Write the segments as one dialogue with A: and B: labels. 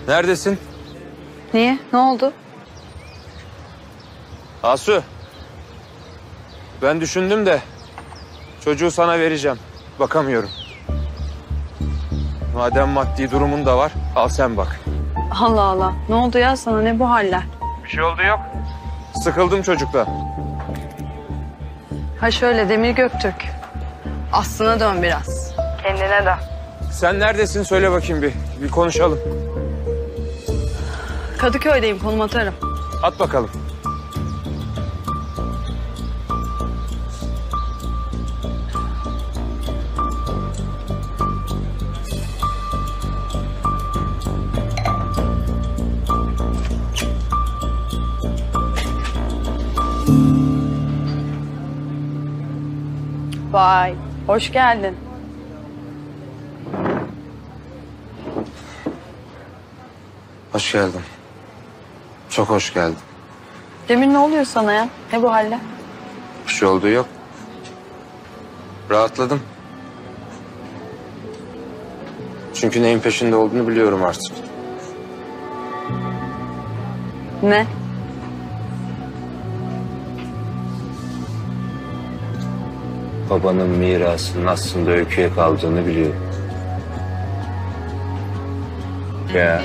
A: Neredesin?
B: Niye? Ne oldu?
A: Asu. Ben düşündüm de çocuğu sana vereceğim. Bakamıyorum. Madem maddi durumun da var, al sen bak.
B: Allah Allah. Ne oldu ya sana? Ne bu haller?
A: Bir şey oldu yok. Sıkıldım çocukla.
B: Ha şöyle Demir Göktürk. Aslına dön biraz. Kendine de.
A: Sen neredesin söyle bakayım bir konuşalım.
B: Kadıköy'deyim, konum atarım.
A: At bakalım.
B: Vay, hoş geldin.
A: Hoş geldin. Çok hoş geldin.
B: Demir ne oluyor sana ya? Ne bu haller?
A: Bir şey olduğu yok. Rahatladım. Çünkü neyin peşinde olduğunu biliyorum artık.
B: Ne?
A: Babanın mirasının aslında Öykü'ye kaldığını biliyorum. Ya.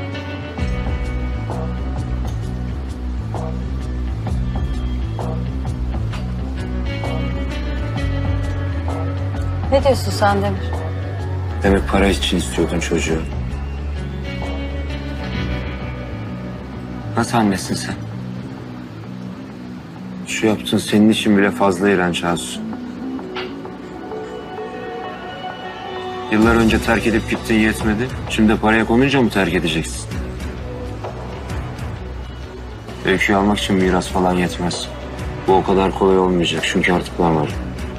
B: Ne diyorsun sen Demir?
A: Demek para için istiyordun çocuğu. Nasıl annesin sen? Şu yaptığın senin için bile fazla iğrenç Asu. Yıllar önce terk edip gittiğin yetmedi. Şimdi paraya konunca mı terk edeceksin? Öyküyü almak için miras falan yetmez. Bu o kadar kolay olmayacak çünkü artık ben varım.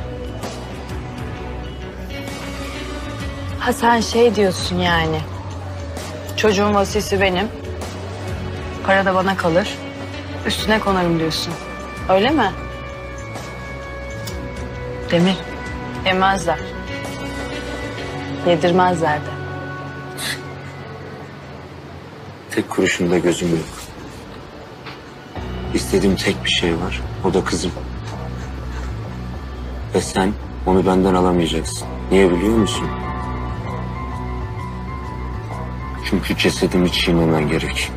B: Ha sen şey diyorsun yani. Çocuğun vasisi benim. Para da bana kalır. Üstüne konarım diyorsun. Öyle mi? Demir, yemezler. Yedirmezler de.
A: Tek kuruşunda gözüm yok. İstediğim tek bir şey var. O da kızım. Ve sen onu benden alamayacaksın. Niye biliyor musun? Çünkü cesedimi çiğnemen gerek.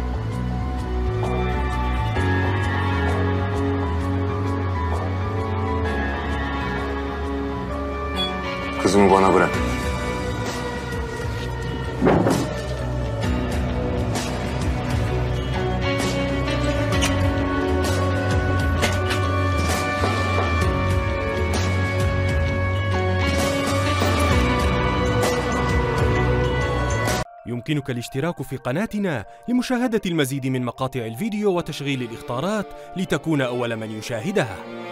A: Kızımı bana bırak.
C: يمكنك الاشتراك في قناتنا لمشاهدة المزيد من مقاطع الفيديو وتشغيل الإخطارات لتكون أول من يشاهدها.